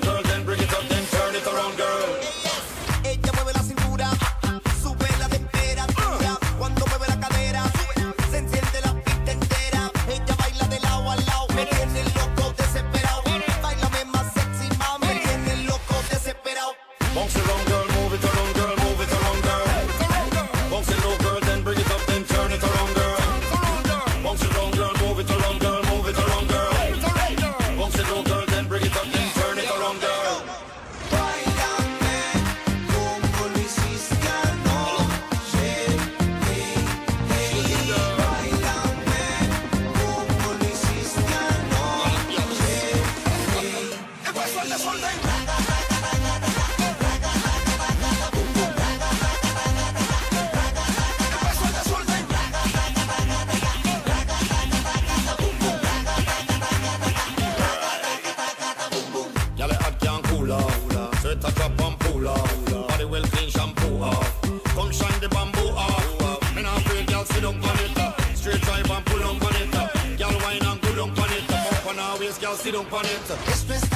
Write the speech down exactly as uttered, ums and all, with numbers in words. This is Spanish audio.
girl, then bring it up, then turn it around, girl. Ella mueve la cintura, sube la temperatura. Cuando mueve la cadera, se enciende la pista entera. Ella baila de lado a lado, me tiene loco desesperado. Bailame más sexy, mami, me tiene loco desesperado. Bounce it around, girl, move it around, girl, move it around, girl. Bounce it low, girl, then bring it up, then turn it around, girl. Bounce it around, girl, move it around, girl, move it around, girl. Bounce it low, girl, then bring it up, then turn it around, girl. Báilame como lo hiciste anoche. Hey, hey. Báilame como lo hiciste anoche. Hey. Empezó el desorden. Y'all hot can't cool off. Sweat a drop and pull off. Body well clean shampoo off. Come shine the bamboo off. Me not afraid, y'all sit down on it. Straight drive and pull on it. Y'all wine and go down on it. Up on our waist, y'all sit down on it. Esto es